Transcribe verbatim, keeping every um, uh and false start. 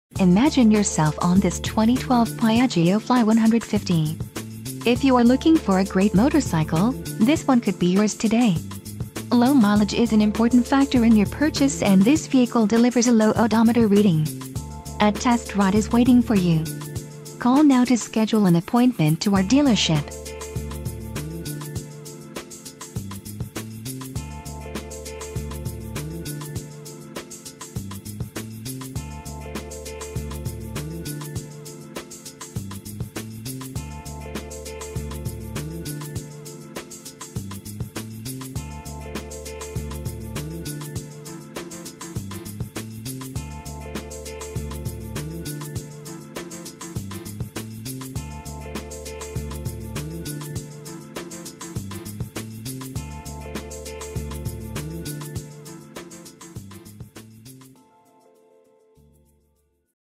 Imagine yourself on this twenty twelve Piaggio Fly one fifty. If you are looking for a great motorcycle, this one could be yours today. Low mileage is an important factor in your purchase, and this vehicle delivers a low odometer reading. A test ride is waiting for you. Call now to schedule an appointment to our dealership.